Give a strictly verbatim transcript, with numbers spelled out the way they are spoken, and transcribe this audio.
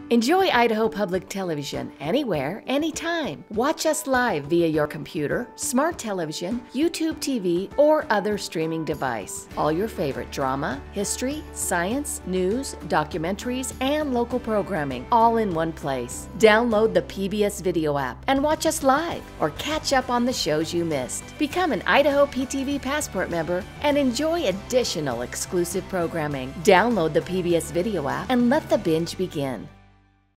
Enjoy Idaho Public Television anywhere, anytime. Watch us live via your computer, smart television, YouTube T V, or other streaming device. All your favorite drama, history, science, news, documentaries, and local programming all in one place. Download the P B S video app and watch us live or catch up on the shows you missed. Become an Idaho P T V Passport member and enjoy additional exclusive programming. Download the P B S video app and let the binge begin.